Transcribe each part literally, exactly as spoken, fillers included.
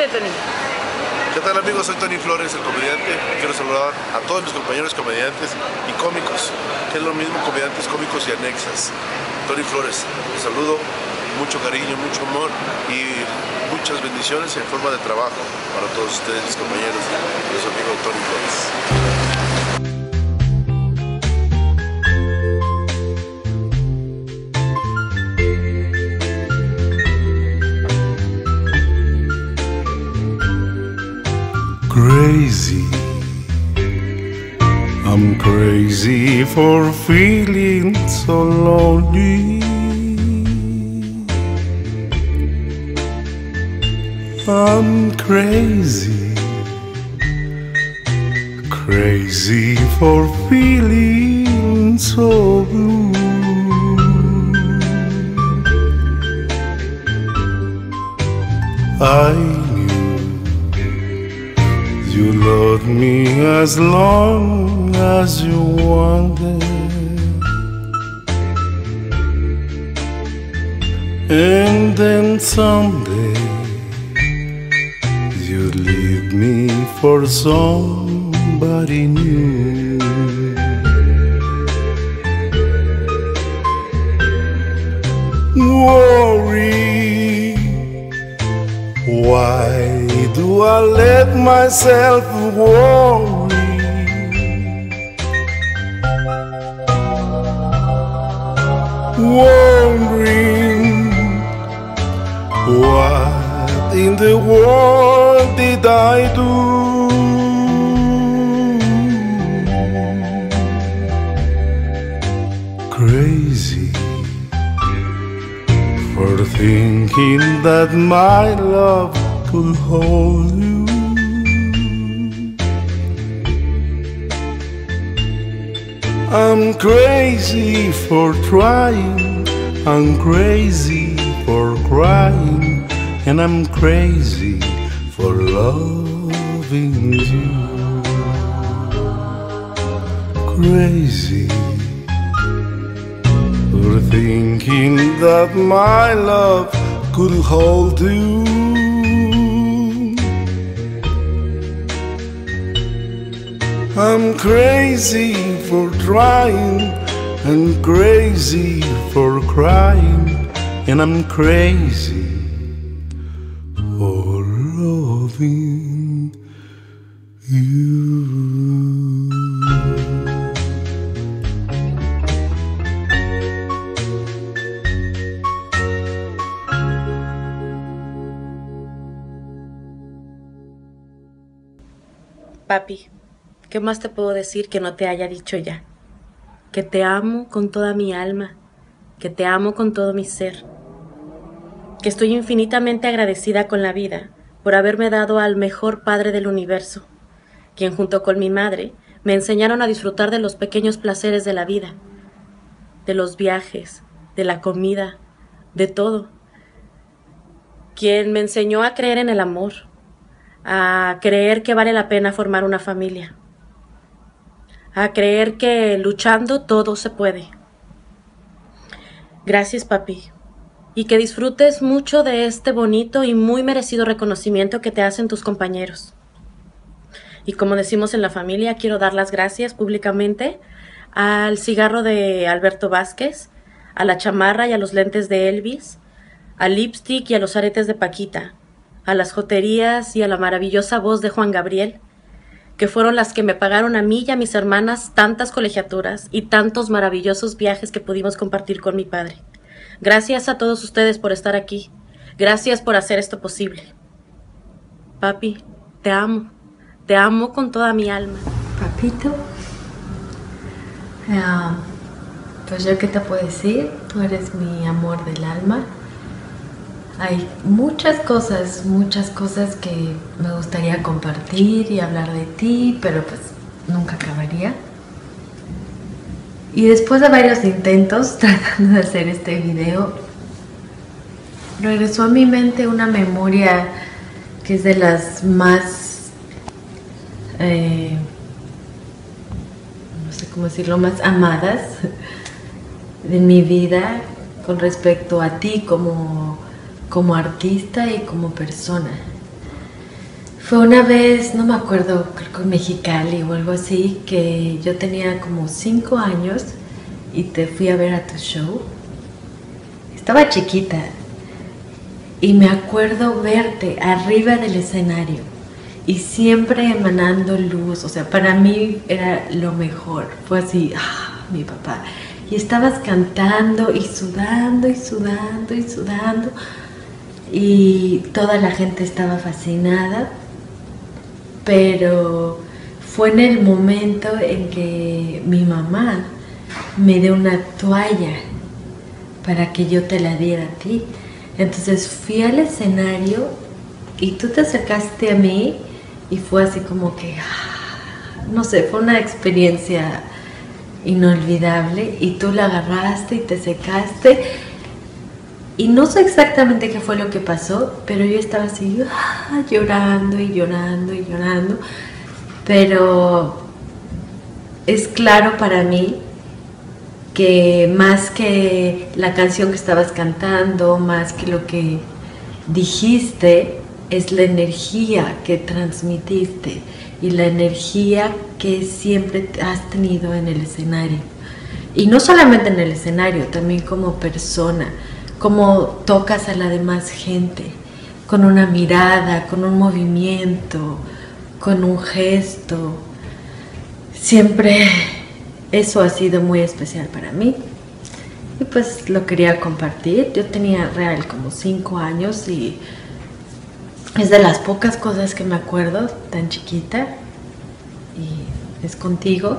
Preséntate, Tony. ¿Qué tal, amigos? Soy Tony Flores, el comediante. Quiero saludar a todos mis compañeros comediantes y cómicos, que es lo mismo, comediantes, cómicos y anexas. Tony Flores, les saludo, mucho cariño, mucho amor y muchas bendiciones en forma de trabajo para todos ustedes, mis compañeros y los amigos de Tony Flores. Crazy, I'm crazy for feeling so lonely. I'm crazy, crazy for feeling so blue. I You loved me as long as you wanted, and then someday you'd leave me for somebody new. Worry, why do I let myself worry? Wondering what in the world did I do? Crazy for thinking that my love could hold you. I'm crazy for trying, I'm crazy for crying, and I'm crazy for loving you. Crazy for thinking that my love could hold you. I'm crazy for trying, and crazy for crying, and I'm crazy for loving you. Papi, ¿qué más te puedo decir que no te haya dicho ya? Que te amo con toda mi alma, que te amo con todo mi ser, que estoy infinitamente agradecida con la vida por haberme dado al mejor padre del universo, quien junto con mi madre me enseñaron a disfrutar de los pequeños placeres de la vida, de los viajes, de la comida, de todo, quien me enseñó a creer en el amor, a creer que vale la pena formar una familia, a creer que luchando todo se puede. Gracias, papi, y que disfrutes mucho de este bonito y muy merecido reconocimiento que te hacen tus compañeros. Y como decimos en la familia, quiero dar las gracias públicamente al cigarro de Alberto Vázquez, a la chamarra y a los lentes de Elvis, al lipstick y a los aretes de Paquita, a las joterías y a la maravillosa voz de Juan Gabriel, que fueron las que me pagaron a mí y a mis hermanas tantas colegiaturas y tantos maravillosos viajes que pudimos compartir con mi padre. Gracias a todos ustedes por estar aquí. Gracias por hacer esto posible. Papi, te amo. Te amo con toda mi alma. Papito, uh, pues yo qué te puedo decir, tú eres mi amor del alma. Hay muchas cosas, muchas cosas que me gustaría compartir y hablar de ti, pero pues nunca acabaría. Y después de varios intentos tratando de hacer este video, regresó a mi mente una memoria que es de las más, eh, no sé cómo decirlo, más amadas de mi vida con respecto a ti como, como artista y como persona. Fue una vez, no me acuerdo, creo que en Mexicali o algo así, que yo tenía como cinco años y te fui a ver a tu show. Estaba chiquita y me acuerdo verte arriba del escenario y siempre emanando luz. O sea, para mí era lo mejor. Fue así, ah, mi papá. Y estabas cantando y sudando y sudando y sudando y toda la gente estaba fascinada. Pero fue en el momento en que mi mamá me dio una toalla para que yo te la diera a ti. Entonces fui al escenario y tú te acercaste a mí y fue así como que, no sé, fue una experiencia inolvidable y tú la agarraste y te secaste. Y no sé exactamente qué fue lo que pasó, pero yo estaba así ah, llorando y llorando y llorando. Pero es claro para mí que más que la canción que estabas cantando, más que lo que dijiste, es la energía que transmitiste y la energía que siempre has tenido en el escenario. Y no solamente en el escenario, también como persona. Cómo tocas a la demás gente, con una mirada, con un movimiento, con un gesto. Siempre eso ha sido muy especial para mí. Y pues lo quería compartir. Yo tenía real como cinco años y es de las pocas cosas que me acuerdo, tan chiquita. Y es contigo.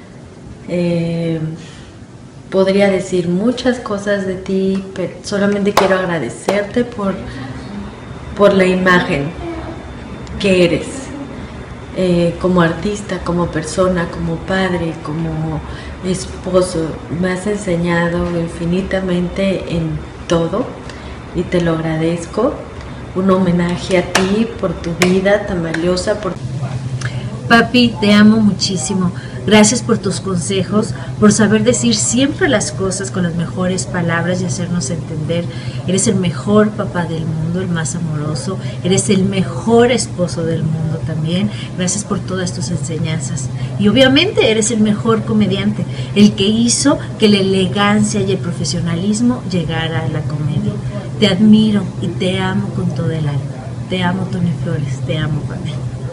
Eh, Podría decir muchas cosas de ti, pero solamente quiero agradecerte por, por la imagen que eres, eh, como artista, como persona, como padre, como esposo. Me has enseñado infinitamente en todo y te lo agradezco. Un homenaje a ti por tu vida tan valiosa. Por... Papi, te amo muchísimo. Gracias por tus consejos, por saber decir siempre las cosas con las mejores palabras y hacernos entender. Eres el mejor papá del mundo, el más amoroso. Eres el mejor esposo del mundo también. Gracias por todas tus enseñanzas. Y obviamente eres el mejor comediante, el que hizo que la elegancia y el profesionalismo llegara a la comedia. Te admiro y te amo con todo el alma. Te amo, Tony Flores. Te amo, papi.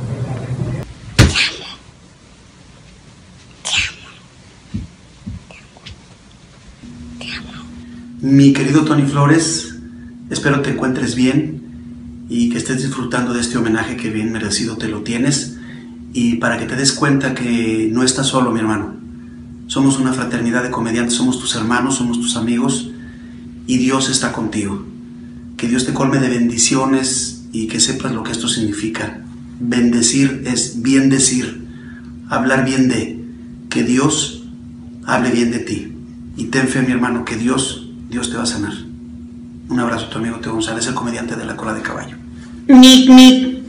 Mi querido Tony Flores, espero te encuentres bien y que estés disfrutando de este homenaje que bien merecido te lo tienes, y para que te des cuenta que no estás solo, mi hermano. Somos una fraternidad de comediantes, somos tus hermanos, somos tus amigos y Dios está contigo. Que Dios te colme de bendiciones y que sepas lo que esto significa. Bendecir es bien decir, hablar bien de, que Dios hable bien de ti. Y ten fe, mi hermano, que Dios... Dios te va a sanar. Un abrazo a tu amigo Teo González, el comediante de La Cola de Caballo. Nick, Nick.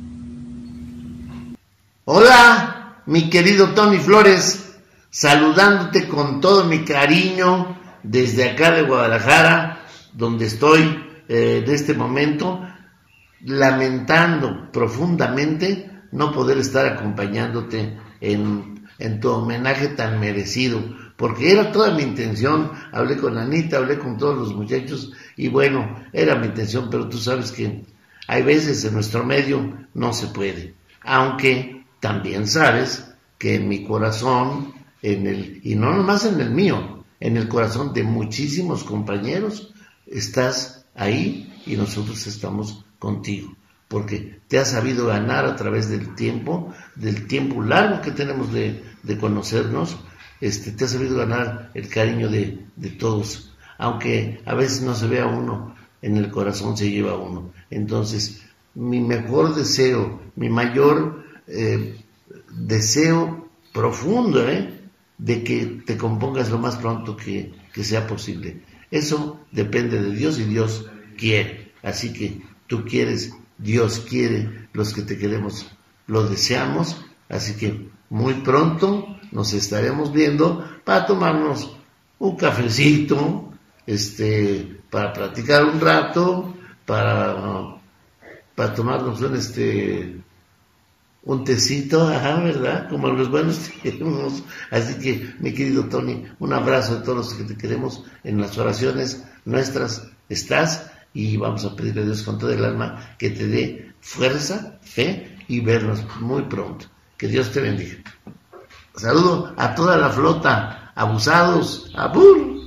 Hola, mi querido Tony Flores, saludándote con todo mi cariño desde acá de Guadalajara, donde estoy eh, de este momento, lamentando profundamente no poder estar acompañándote en, en tu homenaje tan merecido, porque era toda mi intención. Hablé con Anita, hablé con todos los muchachos y bueno, era mi intención, pero tú sabes que hay veces en nuestro medio no se puede, aunque también sabes que en mi corazón, en el, y no nomás en el mío, en el corazón de muchísimos compañeros, estás ahí y nosotros estamos contigo, porque te has sabido ganar a través del tiempo, del tiempo largo que tenemos de, de conocernos. Este, te has sabido ganar el cariño de, de todos, aunque a veces no se vea uno, en el corazón se lleva uno. Entonces, mi mejor deseo, mi mayor eh, deseo profundo, ¿eh? de que te compongas lo más pronto que, que sea posible. Eso depende de Dios y Dios quiere. Así que tú quieres, Dios quiere, los que te queremos lo deseamos. Así que muy pronto nos estaremos viendo para tomarnos un cafecito, este, para platicar un rato, para, para tomarnos un, este, un tecito, ajá, ¿verdad? Como los buenos tiempos. Así que, mi querido Tony, un abrazo de todos los que te queremos en las oraciones nuestras. Estás y vamos a pedirle a Dios con todo el alma que te dé fuerza, fe y vernos muy pronto. Que Dios te bendiga. Saludo a toda la flota. Abusados. Abur.